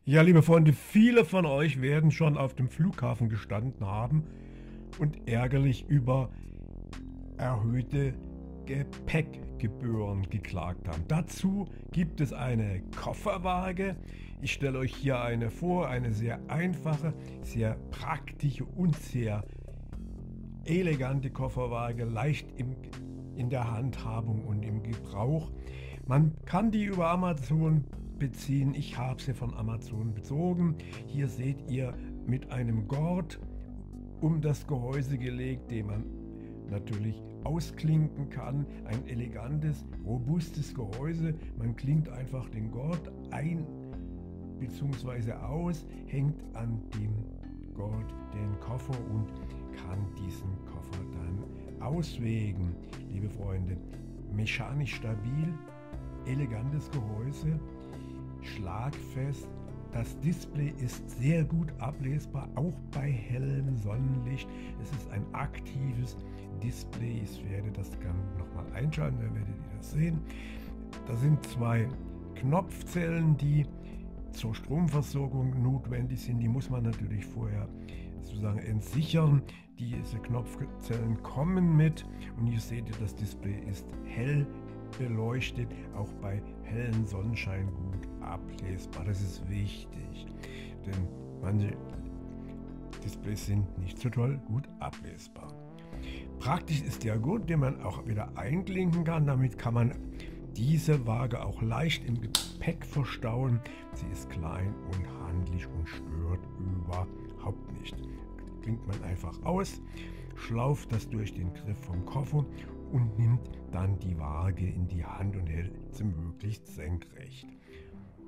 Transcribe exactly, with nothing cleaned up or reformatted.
Ja, liebe Freunde, viele von euch werden schon auf dem Flughafen gestanden haben und ärgerlich über erhöhte Gepäckgebühren geklagt haben. Dazu gibt es eine Kofferwaage. Ich stelle euch hier eine vor, eine sehr einfache, sehr praktische und sehr elegante Kofferwaage, leicht im, in der Handhabung und im Gebrauch. Man kann die über Amazon beziehen. Ich habe sie von Amazon bezogen. Hier seht ihr mit einem Gurt um das Gehäuse gelegt, den man natürlich ausklinken kann. Ein elegantes, robustes Gehäuse. Man klinkt einfach den Gurt ein bzw. aus, hängt an dem Gurt den Koffer und kann diesen Koffer dann auswägen. Liebe Freunde, mechanisch stabil, elegantes Gehäuse, schlagfest. Das Display ist sehr gut ablesbar, auch bei hellem Sonnenlicht. Es ist ein aktives Display. Ich werde das gerne nochmal einschalten, dann werdet ihr das sehen. Da sind zwei Knopfzellen, die zur Stromversorgung notwendig sind. Die muss man natürlich vorher sozusagen entsichern. Diese Knopfzellen kommen mit und hier seht ihr, das Display ist hell beleuchtet, auch bei hellem Sonnenschein gut ablesbar. Das ist wichtig, denn manche Displays sind nicht so toll gut ablesbar. Praktisch ist der Gurt, den man auch wieder einklinken kann. Damit kann man diese Waage auch leicht im Gepäck verstauen. Sie ist klein und handlich und stört überhaupt nicht. Klingt man einfach aus, schlauft das durch den Griff vom Koffer und nimmt dann die Waage in die Hand und hält sie möglichst senkrecht.